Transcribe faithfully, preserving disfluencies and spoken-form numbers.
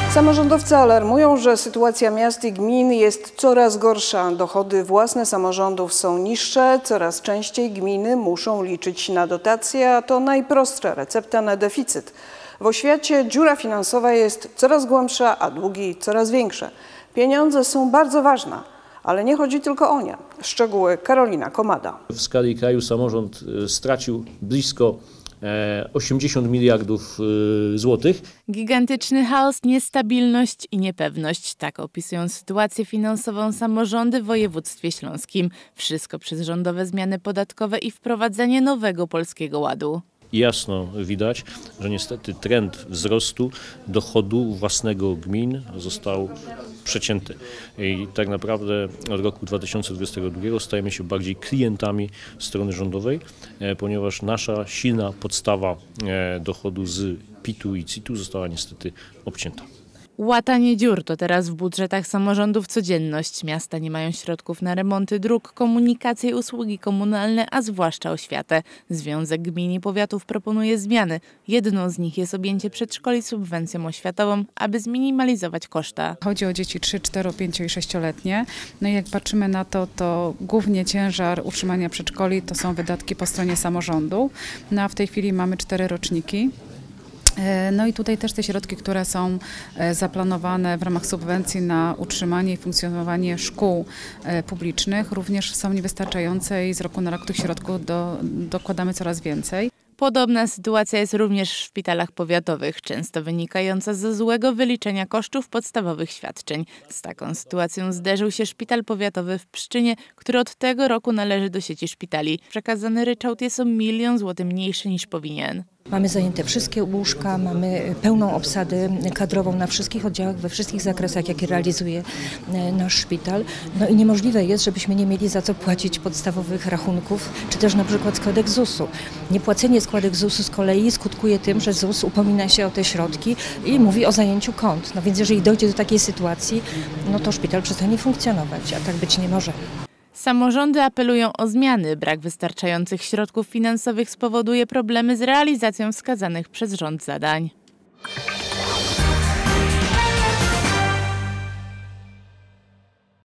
Samorządowcy alarmują, że sytuacja miast i gmin jest coraz gorsza. Dochody własne samorządów są niższe, coraz częściej gminy muszą liczyć na dotacje, a to najprostsza recepta na deficyt. W oświacie dziura finansowa jest coraz głębsza, a długi coraz większe. Pieniądze są bardzo ważne, ale nie chodzi tylko o nie. Szczegóły Karolina Komada. W skali kraju samorząd stracił blisko osiemdziesiąt miliardów złotych. Gigantyczny chaos, niestabilność i niepewność. Tak opisują sytuację finansową samorządy w województwie śląskim. Wszystko przez rządowe zmiany podatkowe i wprowadzenie nowego Polskiego Ładu. Jasno widać, że niestety trend wzrostu dochodu własnego gmin został przecięty. I tak naprawdę od roku dwa tysiące dwudziestego drugiego stajemy się bardziej klientami strony rządowej, ponieważ nasza silna podstawa dochodu z pitu i citu została niestety obcięta. Łatanie dziur to teraz w budżetach samorządów codzienność. Miasta nie mają środków na remonty dróg, komunikację i usługi komunalne, a zwłaszcza oświatę. Związek Gmin i Powiatów proponuje zmiany. Jedną z nich jest objęcie przedszkoli subwencją oświatową, aby zminimalizować koszta. Chodzi o dzieci trzy, cztero, pięcio i sześcioletnie. No i jak patrzymy na to, to głównie ciężar utrzymania przedszkoli to są wydatki po stronie samorządu. No a w tej chwili mamy cztery roczniki. No i tutaj też te środki, które są zaplanowane w ramach subwencji na utrzymanie i funkcjonowanie szkół publicznych, również są niewystarczające i z roku na rok tych środków do, dokładamy coraz więcej. Podobna sytuacja jest również w szpitalach powiatowych, często wynikająca ze złego wyliczenia kosztów podstawowych świadczeń. Z taką sytuacją zderzył się szpital powiatowy w Pszczynie, który od tego roku należy do sieci szpitali. Przekazany ryczałt jest o milion złotych mniejszy niż powinien. Mamy zajęte wszystkie łóżka, mamy pełną obsadę kadrową na wszystkich oddziałach, we wszystkich zakresach, jakie realizuje nasz szpital. No i niemożliwe jest, żebyśmy nie mieli za co płacić podstawowych rachunków, czy też na przykład składek zusu. Niepłacenie składek zusu z kolei skutkuje tym, że ZUS upomina się o te środki i mówi o zajęciu kont. No więc jeżeli dojdzie do takiej sytuacji, no to szpital przestanie funkcjonować, a tak być nie może. Samorządy apelują o zmiany. Brak wystarczających środków finansowych spowoduje problemy z realizacją wskazanych przez rząd zadań.